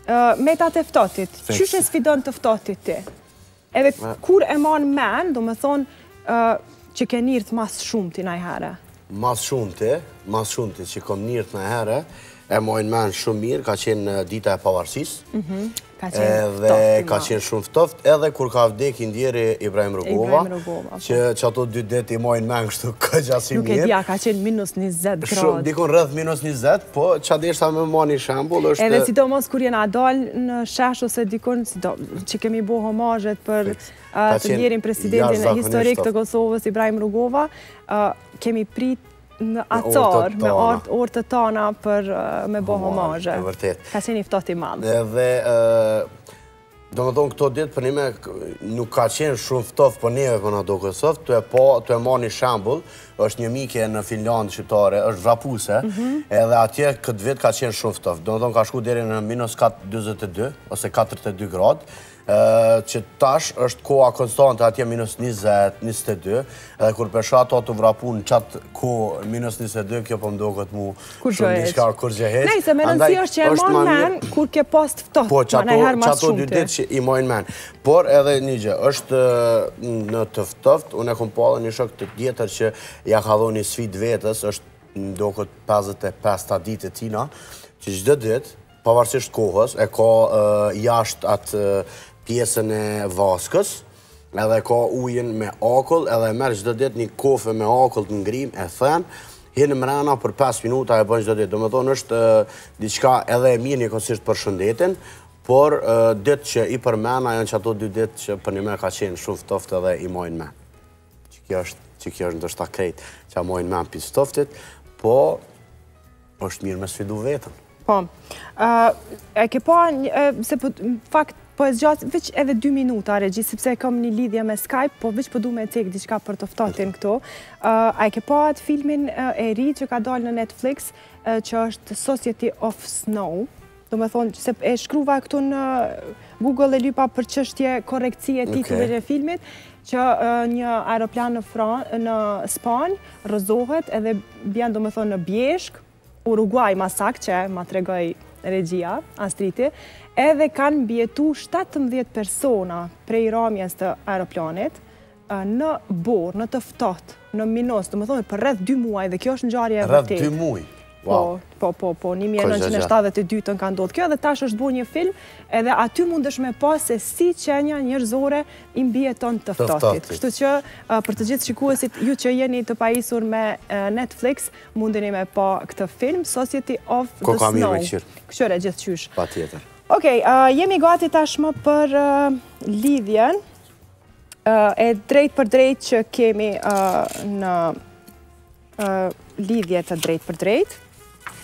Metat e ftotit. Qysh e sfidon të ftotit ti? Edhe kur e mon men, do me thonë që ke njërët mas shumë ti najhere? Mas shumë ti që kom njërët najhere, e mojnë men shumë mirë, ka qenë dita e pavarësisë. Edhe ka qenë shumë ftoft, edhe kur ka vdek i ndjeri Ibrahim Rugova, që ato 2 dit i mojnë men kështu këgjasi mirë. Nuk e dja, ka qenë minus 20 gradë. Dikon rrëth minus 20, po që adeshta me ma një shambull është... Edhe sidomos kur jena dalë në shesh ose dikon që kemi bo homazhet për të ndjerin presidentin historik të Kosovës, Ibrahim Rugova, kemi prit në acar, me orë të tana për me bo homazhe. Ka qenë i ftohtë i madhë. Edhe, do më thonë këto ditë për nime nuk ka qenë shumë ftohtë për neve për në do Kosovë, të e ma një shambull, është një mike në Finlandë shqiptare, është vrapuse, edhe atje këtë vit ka qenë shumë ftohtë. Do më thonë ka shku deri në minus 22 ose 42 gradë, që tash është koha konstante atje minus 20, 22, edhe kur pesha ato të vrapu në qatë kohë minus 22, kjo për mdo këtë mu shumë një shka kur gjëheq. Nejse, me rëndësi është që e mojnë men kur ke post ftohtë, po, që ato 2 ditë që i mojnë men. Por edhe një gjë, është në të ftohtë, unë e kom pala një shok të tjetër që ja ka dho një sfit vetës, është ndo këtë 55 ditë e tina, që gjdo ditë, pavarësisht kohës, e ka jashtë atë pjesën e vaskës, edhe ka ujën me akull, edhe merë gjdo dit një kofe me akull të ngrim, e thënë, hinë mrena për 5 minuta e bën gjdo dit. Do me thonë është diçka edhe e mirë një kosisht për shëndetin, por ditë që i përmena janë që ato 2 ditë që për një me ka qenë shumë ftoftë edhe i mojnë men. Që kjo është ndështë ta krejt që a mojnë men për stoftit, po është mirë me sfidu vetën. Po, e ke pa, se fakt, po e zgjatë veç edhe 2 minuta, Regji, sepse kam një lidhje me Skype, po veç po du me cek diçka për të ftohtin këto. A e ke pa atë filmin e ri që ka dalë në Netflix, që është Society of Snow, do me thonë, se e shkruva këtu në Google e lypa për çështje korekcie titullit e filmit, që një aeroplan në Spanjë rrëzohet edhe bjen, do me thonë, në Bjeshk, Uruguay masak, që ma tregoj Regjia, Astriti, edhe kanë bjetu 17 persona prej ramjes të aeroplanit në borë, në të ftohtë, në minos, do më thonë, për rreth 2 muaj, dhe kjo është në gjarje e vërtet. Rreth 2 muaj? Po, 1972 ka ndodhë kjo, dhe tash është bo një film, edhe aty mundesh me pa se si qenja njërzore i mbjeton të ftohtit. Kështu që për të gjithë shikuesit, ju që jeni të pajisur me Netflix, mundeni me pa këtë film, Society of the Snow. Këshore gjithë qysh. Pa tjetër. Okej, jemi gati tashmë për lidhjen e drejt për drejt që kemi në lidhje të drejt për drejt.